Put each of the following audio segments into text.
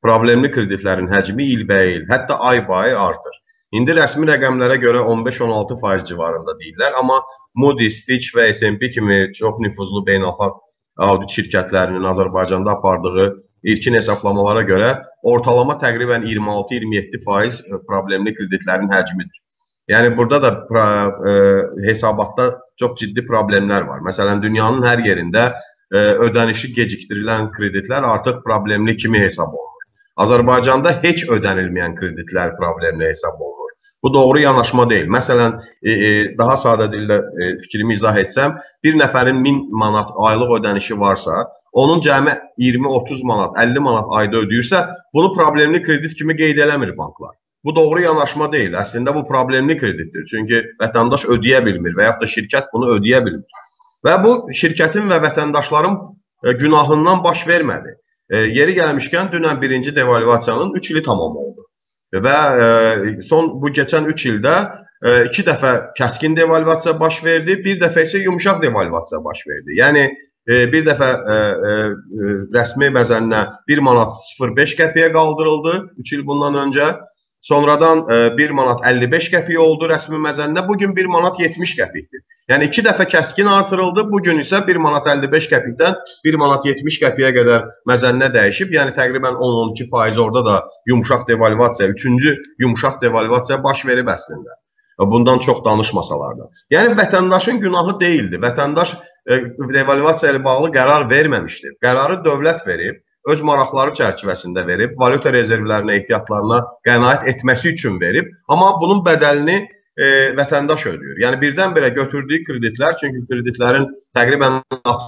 problemli kreditlərin həcmi ilbəil, hətta ay-bay artır. İndi rəsmi rəqəmlərə görə 15-16% civarında deyirlər, amma Moody's, Fitch və S&P kimi çox nüfuzlu beynəlxalq audit şirkətlərinin Azərbaycanda apardığı ilkin hesablamalara görə ortalama təqribən 26-27% problemli kreditlərin həcmidir. Yəni, burada da hesabatda çox ciddi problemlər var. Məsələn, dünyanın hər yerində ödənişi gecikdirilən kreditlər artıq problemli kimi hesab olunur. Azərbaycanda heç ödənilməyən kreditlər problemli hesab olunur. Bu doğru yanaşma deyil. Məsələn, daha sadə dildə fikrimi izah etsəm, bir nəfərin 1000 manat aylıq ödənişi varsa, onun cəmi 20-30 manat, 50 manat ayda ödəyirsə, bunu problemli kredit kimi qeyd eləmir banklar. Bu doğru yanaşma deyil. Əslində bu problemli kreditdir. Çünki vətəndaş ödəyə bilmir və yaxud da şirkət bunu ödəyə bilmir. Və bu şirkətin və vətəndaşların günahından baş vermədi. Yeri gəlmişkən dünən birinci devalvasiyanın 3 ili tamam oldu. Və bu keçən 3 ildə 2 dəfə kəskin devalvasiya baş verdi, bir dəfə isə yumuşaq devalvasiya baş verdi. Yəni, bir dəfə rəsmi bəzəninə 1 manat 0,5 qəpiyə qaldırıldı 3 il bundan öncə. Sonradan 1 manat 55 qəpiy oldu rəsmi məzəninə, bugün 1 manat 70 qəpikdir. Yəni 2 dəfə kəskin artırıldı, bugün isə 1 manat 55 qəpikdən 1 manat 70 qəpiyə qədər məzəninə dəyişib. Yəni təqribən 10-12% orada da yumuşaq devalvasiya, 3-cü yumuşaq devalvasiya baş verib əslində. Bundan çox danışmasalar da. Yəni vətəndaşın günahı deyildi. Vətəndaş devalvasiya ilə bağlı qərar verməmişdir. Qərarı dövlət verib, öz maraqları çərçivəsində verib, valyuta rezervlərinə, ehtiyatlarına qənaət etməsi üçün verib, amma bunun bədəlini vətəndaş ödəyir. Yəni birdən-birə götürdüyü kreditlər, çünki kreditlərin təqribən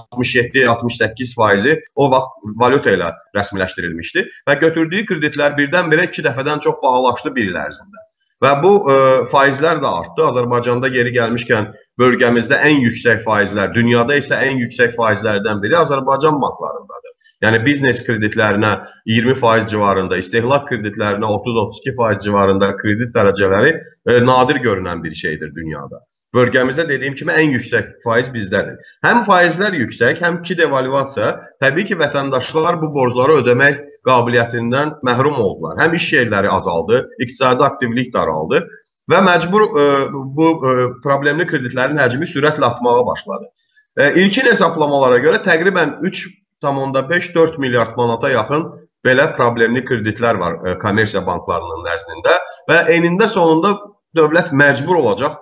67-68%-i o vaxt valyuta ilə rəsmiləşdirilmişdi və götürdüyü kreditlər birdən-birə 2 dəfədən çox bahalaşdı bir il ərzində. Və bu faizlər də artdı. Azərbaycanda yeri gəlmişkən bölgəmizdə ən yüksək faizlər, dünyada isə ən yüksək faizlərdən biri Azərbaycan banklarındadır. Yəni biznes kreditlərinə 20% civarında, istehlak kreditlərinə 30-32% civarında kredit dərəcələri nadir görünən bir şeydir dünyada. Bölgəmizdə dediyim kimi ən yüksək faiz bizdədir. Həm faizlər yüksək, həm ki devalvasiya, təbii ki, vətəndaşlar bu borcları ödəmək qabiliyyətindən məhrum oldular. Həm iş yerləri azaldı, iqtisadi aktivlik daraldı və məcbur bu problemli kreditlərin həcmi sürətlə artmağa başladı. İlkin hesablamalara görə təqribən 3,5-4 milyard manata yaxın belə problemli kreditlər var kommersiya banklarının nəzdində və enində sonunda dövlət məcbur olacaq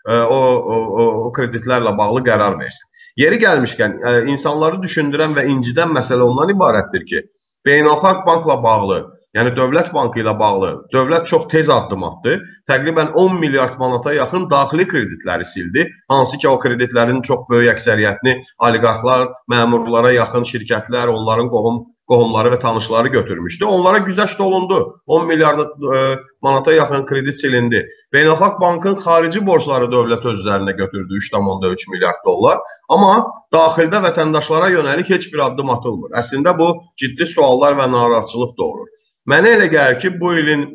o kreditlərlə bağlı qərar versin. Yeri gəlmişkən, insanları düşündürən və incidən məsələ ondan ibarətdir ki, beynəlxalq bankla bağlı, yəni dövlət bankı ilə bağlı, dövlət çox tez addım atdı. Təqribən 10 milyard manata yaxın daxili kreditləri sildi. Hansı ki, o kreditlərin çox böyük əksəriyyətini oliqarxlar, məmurlara yaxın şirkətlər, onların qohumları və tanışları götürmüşdü. Onlara güzəşt olundu. 10 milyard manata yaxın kredit silindi. Beynəlxalq bankın xarici borcları dövlət öz üzərinə götürdü 3,3 milyard dollar. Amma daxildə vətəndaşlara yönəlik heç bir addım atılmır. Əslində bu ciddi suallar və narahatçılıq doğurur. Mənə elə gəlir ki, bu ilin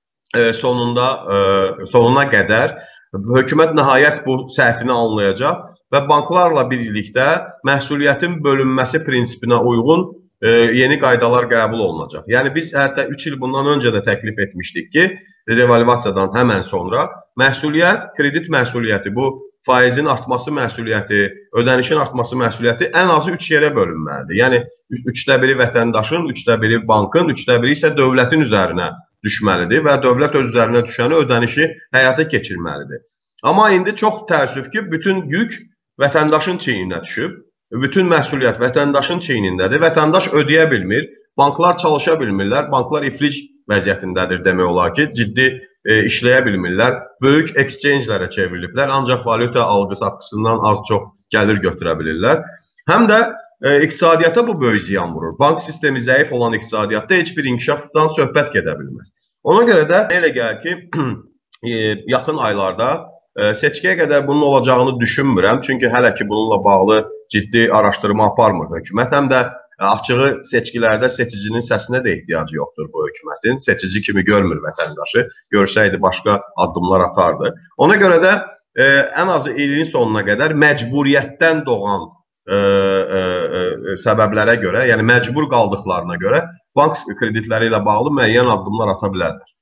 sonuna qədər hökumət nəhayət bu səhvini anlayacaq və banklarla birlikdə məhsuliyyətin bölünməsi prinsipinə uyğun yeni qaydalar qəbul olunacaq. Yəni biz hətta 3 il bundan öncə də təklif etmişdik ki, devalvasiyadan həmən sonra məhsuliyyət, kredit məhsuliyyəti, bu faizin artması məsuliyyəti, ödənişin artması məsuliyyəti ən azı 3 yerə bölünməlidir. Yəni 3də biri vətəndaşın, 3də biri bankın, 3də biri isə dövlətin üzərinə düşməlidir və dövlət öz üzərinə düşəni ödənişi həyata keçirməlidir. Amma indi çox təəssüf ki, bütün yük vətəndaşın çiyninə düşüb. Bütün məsuliyyət vətəndaşın çiynindədir. Vətəndaş ödəyə bilmir, banklar çalışa bilmirlər, banklar iflic vəziyyətindədir demək olar ki, ciddi işləyə bilmirlər, böyük exchange-lərə çevriliblər, ancaq valyuta alqı-satqısından az-çox gəlir götürə bilirlər. Həm də iqtisadiyyata bu böyük ziyan vurur. Bank sistemi zəif olan iqtisadiyyatda heç bir inkişafdan söhbət gedə bilməz. Ona görə də elə gəlir ki, yaxın aylarda seçkiyə qədər bunun olacağını düşünmürəm. Çünki hələ ki, bununla bağlı ciddi araşdırma aparmır hökumət. Həm də açığı seçkilərdə seçicinin səsinə də ehtiyacı yoxdur bu hökumətin. Seçici kimi görmür vətəndaşı. Görsəydi başqa addımlar atardı. Ona görə də ən azı ilin sonuna qədər məcburiyyətdən doğan səbəblərə görə, yəni məcbur qaldıqlarına görə bank kreditləri ilə bağlı müəyyən addımlar ata bilərlər.